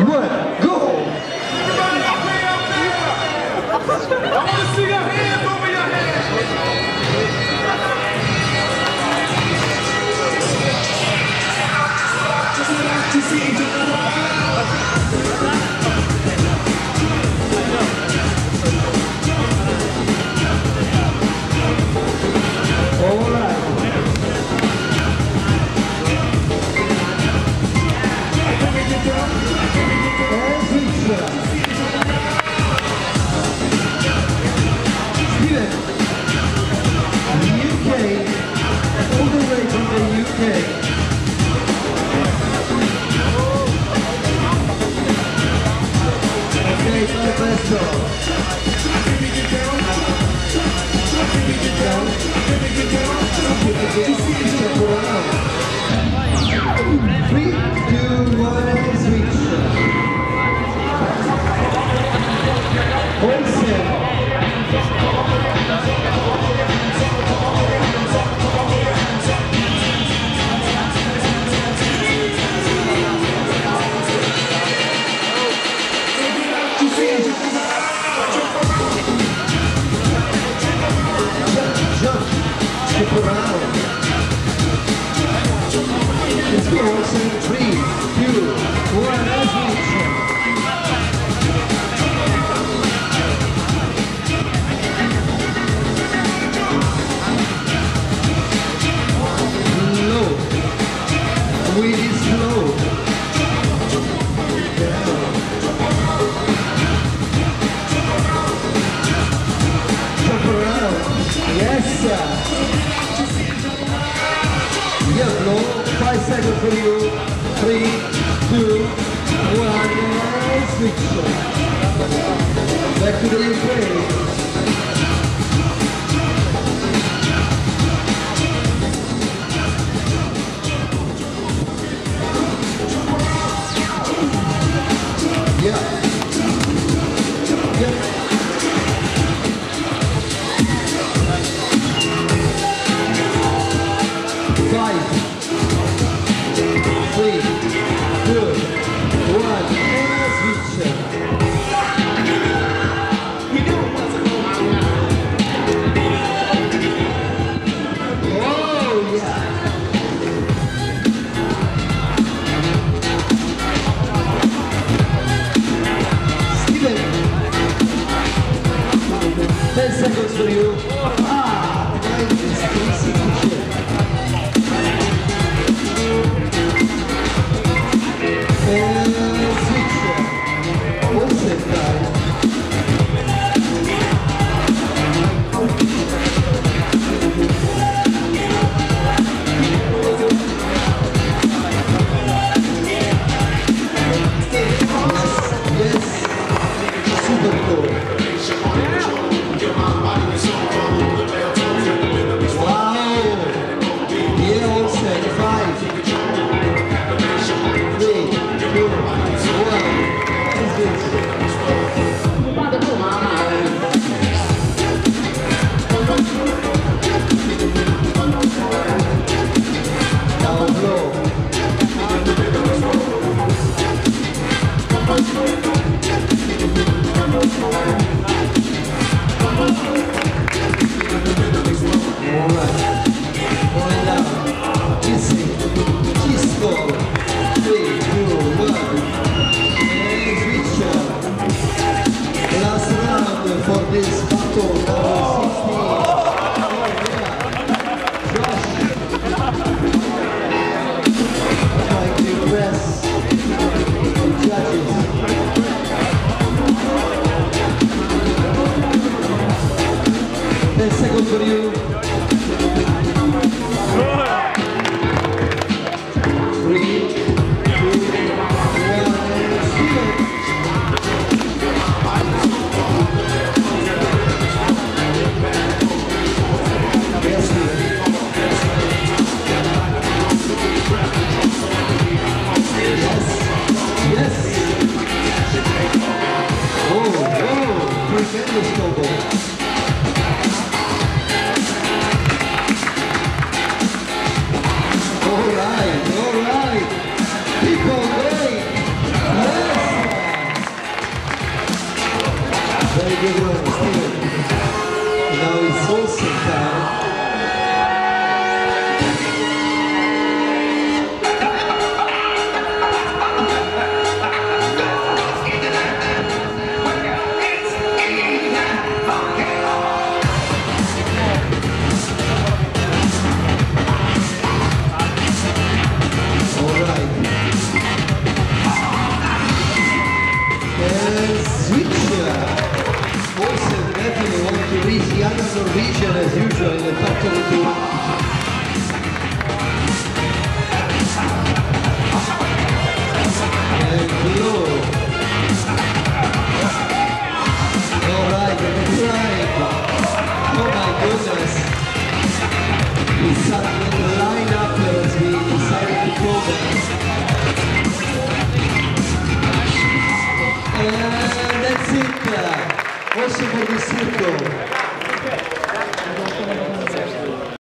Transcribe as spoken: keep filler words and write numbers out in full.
one, go! I want to see your hands over your head. All right. And switch. Steven, U K, all the way from the U K. Okay, it's the best song. Three, two, one, switch. Olsen. Jump, skip around. Let's go, Olsen. Three, two, one, switch. Low. Really slow. Down. Jump around. Yes, sir. Yeah, low. Five seconds for you. Three, two, one, and switch. Back to the U K. Yeah. Yeah. Five, three, two, one, and switch. Oh yeah. Steven, ten seconds for you. Ah, nice, easy. And switch. Olsen time. Yes, super cool. Wow. Yeah, Olsen, five, three, two, one. Down low. Alright. Going down. Easy. Disco. Three, two, one. And switch. Last round for this battle. Number sixteen. Josh. Trying to impress the judges. Ten seconds for you. Three, two, one, Steven. Yes, Steven. Yes, yes. Oh, oh, tremendous combo. All right, all right. People, great. Yes. a good one, Steven. And now it's Olsen time. Norwegian as usual in the top twenty-two. And below. Alright, and the right. Oh my goodness. We suddenly line up as we decided to go there. And that's it. Also for the circle.